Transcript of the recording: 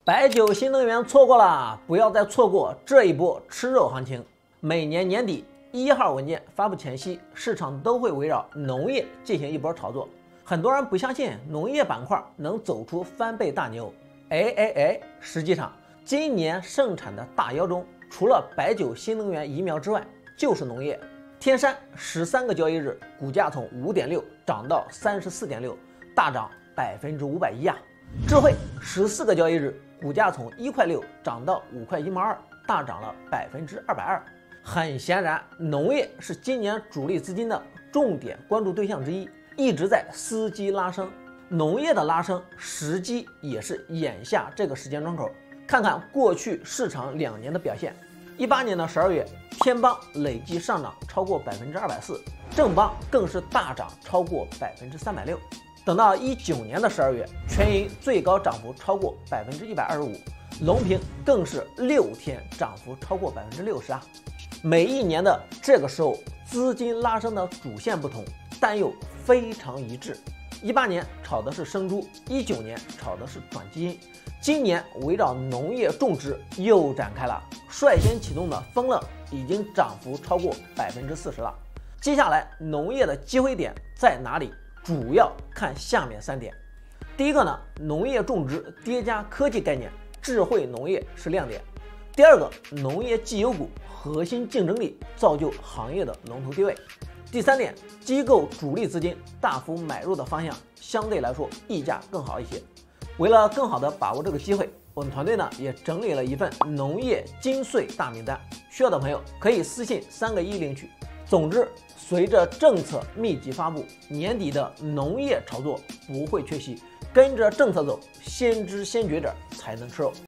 白酒新能源错过了，不要再错过这一波吃肉行情。每年年底1号文件发布前夕，市场都会围绕农业进行一波炒作。很多人不相信农业板块能走出翻倍大牛，实际上今年盛产的大妖中，除了白酒新能源疫苗之外，就是农业。天山13个交易日，股价从5.6涨到34.6，大涨510%呀。智慧14个交易日，股价从1.6块涨到5.1块2，大涨了220%。很显然，农业是今年主力资金的重点关注对象之一，一直在伺机拉升。农业的拉升时机也是眼下这个时间窗口。看看过去市场2年的表现，18年的12月，天邦累计上涨超过240%，正邦更是大涨超过360%。等到19年的12月，全银最高涨幅超过125%，隆平更是6天涨幅超过60%啊！每一年的这个时候，资金拉升的主线不同，但又非常一致。18年炒的是生猪，19年炒的是转基因，今年围绕农业种植又展开了。率先启动的丰乐已经涨幅超过40%了。接下来农业的机会点在哪里？主要看下面3点。第一个呢，农业种植叠加科技概念，智慧农业是亮点。第二个，农业绩优股核心竞争力造就行业的龙头地位。第3点，机构主力资金大幅买入的方向相对来说溢价更好一些。为了更好的把握这个机会，我们团队呢也整理了一份农业精粹大名单，需要的朋友可以私信3个1领取。总之，随着政策密集发布，年底的农业炒作不会缺席，跟着政策走，先知先觉者才能吃肉。